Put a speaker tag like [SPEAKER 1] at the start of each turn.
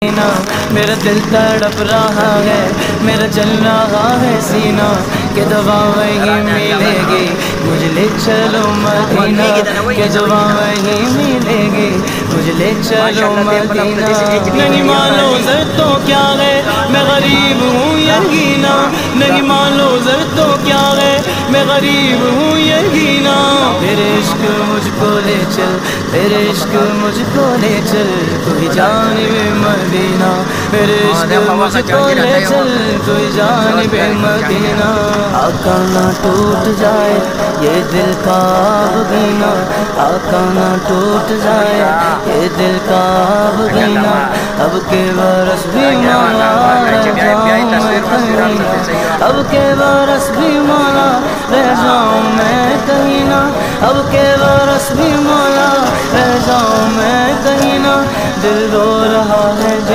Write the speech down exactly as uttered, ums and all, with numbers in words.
[SPEAKER 1] میرا دل تڑپ رہا ہے، میرا جل رہا ہے سینہ کہ دوا وہی ملے گی مجھے لے چلو مدینہ، کہ دوا وہی ملے گی مجھے لے چلو مدینہ۔ نہیں مانو زر تو کیا ہے میں غریب ہوں یقینا، نہیں مانو زر تو کیا ہے میں غریب ہوں یقینا۔ تیرے عشق مجھ کو لے چل، تیرے عشق مجھ کو لے چل کوئی جانب مدینہ، میرے عشق مجھ کو لے چل کوئی جانب مدینہ۔ آقا نہ ٹوٹ جائے یہ دل کا بگینا، آقا نہ ٹوٹ جائے یہ دل کا بگینا، اب کے برس بھی مولا رہ جاؤں میں کہیں نہ، اب کے برس بھی مولا رہ جاؤں میں کہیں نہ، اب کے برس بھی مولا رہ جاؤں میں کہیں نہ۔ دل رو رہا ہے